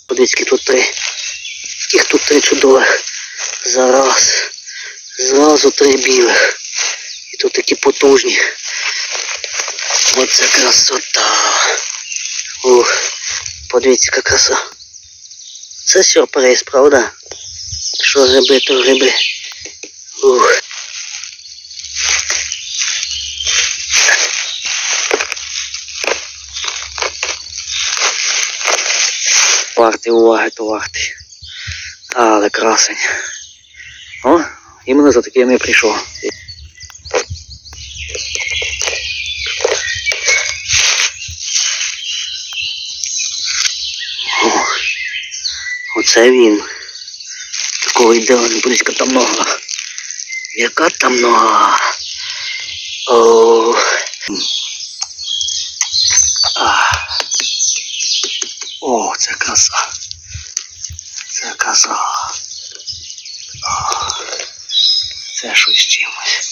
Подивіться, тут три. Їх тут три чудових. Зразу три білих. І тут такі потужні. Оце красота. Ух, подивіться, яка краса. Це сюрприз, правда? Що гриби, то гриби. Ух. Вартий уваги, то вартий. Але красень. О, іменно за таким я прийшов. О, оце він. Такого ідеального, близько там нога. Яка там нога? О. О, це краса. Це краса. О, це щось з чимось.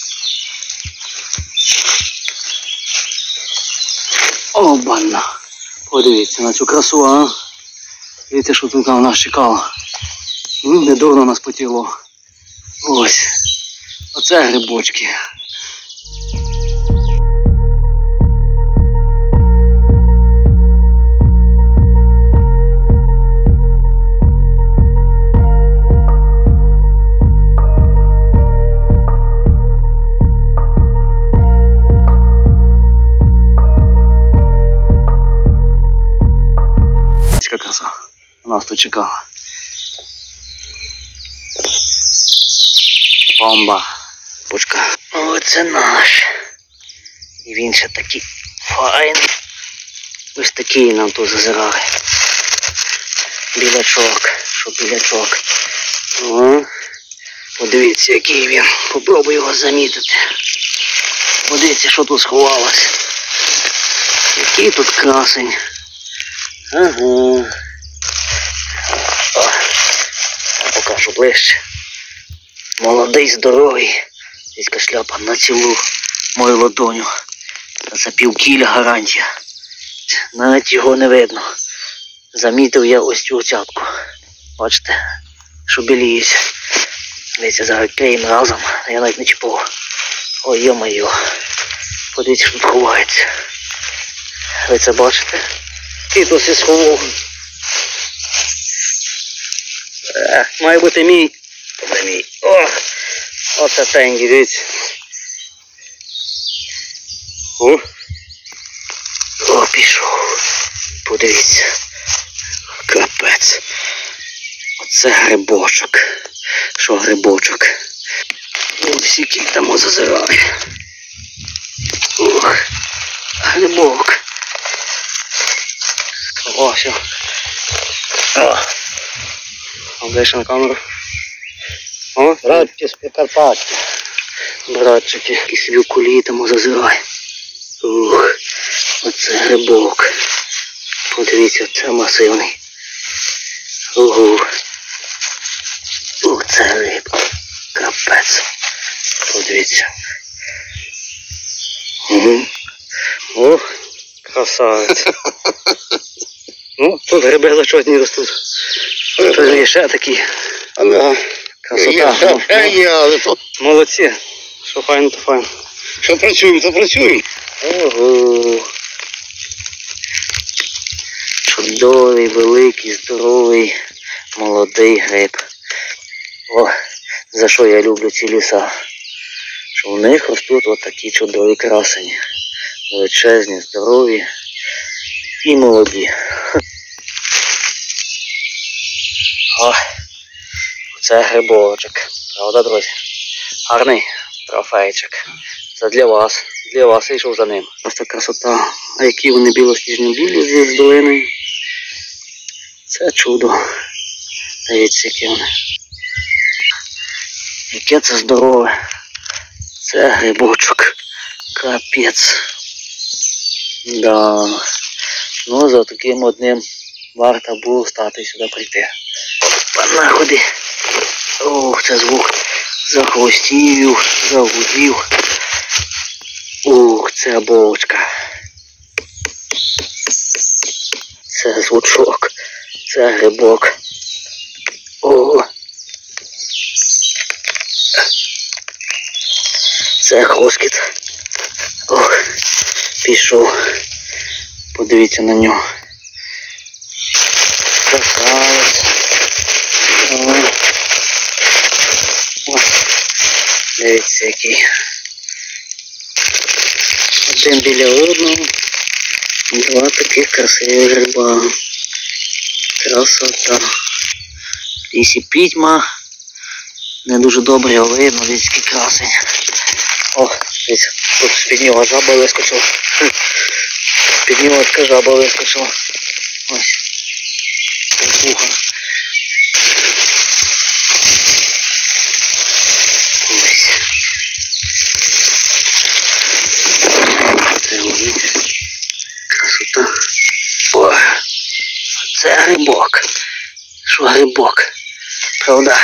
Обана. Подивіться на цю красу, а. Дивіться, що тут на нас чекало. Недавно нас потіло. Ось. Оце грибочки. Яка краса. Нас тут чекала. Бомба. Пушка. Оце наш. І він ще такий файний. Ось такий нам тут зазирали. Білячок. Що білячок. О, подивіться, який він. Попробуй його замітити. Подивіться, що тут сховалось. Який тут красень. Ага. О, покажу ближче. Молодий, здоровий. Десь шляпа на цілу мою ладоню. За півкіля гарантія. Навіть його не видно. Замітив я ось цю цятку. Бачите, що біліється. Дивіться, зараз клеїмо разом. Я навіть не чіпав. Ой, йо-моє. Подивіться, що тут ховається. Ви це бачите? І тут все сховав. Має бути мій. Це мій. О! Оце тенгі, дивіться. О, пішов. Подивіться. Капець. Оце грибочок. Що грибочок? Ось який там зазирає. Ух. Грибок. О, все. О. Оближче на камеру. О, братчики з Прикарпаття. Братчики, які собі в кулі там зазирає. Ух, оце грибок. Подивіться, це масивний. Ого. Ух, це гриб. Капець. Подивіться. Угу. Ох, красавець. Ну, тут гриби зачетні ростуть. Тут є ще такі. Красота. Молодці. Що файно, то файно. Що працюємо, то працюємо. Ого. Чудовий, великий, здоровий, молодий гриб. О, за що я люблю ці ліса. Що в них ростуть отакі чудові красені. Величезні, здорові і молоді. О, це грибочок. Правда, друзі? Гарний трофейчик. Це для вас. Для вас я йшов за ним. Ось така красота. А які вони біло-сніжно-білі з долини. Це чудо. Дивіться, які вони. Яке це здорове. Це грибочок. Капець. Да. Ну, за таким одним варто було стати сюди прийти. Находи. Ох, це звук. Захвостів, загудів. Ух, це бочка. Це звучок. Оце грибок. О! Це хроскіт. Ох, пішов. Подивіться на нього. Красавець. О, дивіться який. Один біля одного. Два таких красивих гриба. Красота. В лісі пітьма. Не дуже добре видно, дивіться який красень. О, дивіться, тут з-під нього жаба вискочила. З-під нього така жаба вискочила. Ось. Пуха. Ось. Це ось. Красота. О, це грибок. Що грибок? Правда?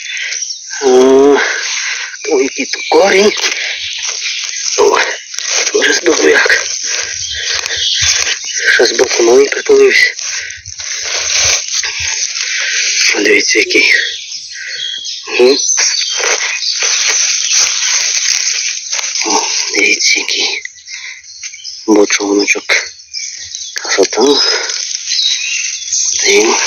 Ой, який тут корінь. О, дуже здоров'як. Ще збоку новий притулився. Дивіться який. О, дивіться який. Бочоночок. Красота. Один.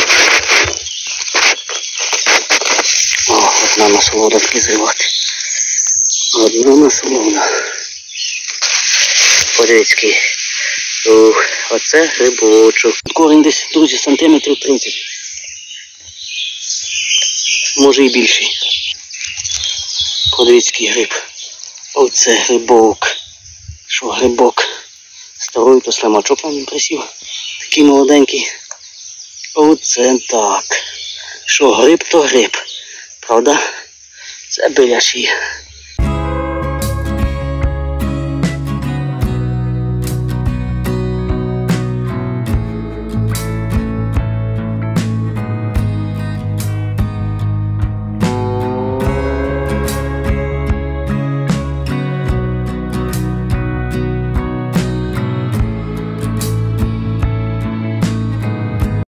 О, одна насолода таки зривати. Одна насолода. Подивіться який. Оце грибочок. Корінь десь, друзі, сантиметрів 30. Може і більший. Подивіться який гриб. Оце грибок. Що грибок? Старий то слимачок на ньому присів. Такий молоденький. Оце так. Що гриб то гриб. Правда? Це біляші.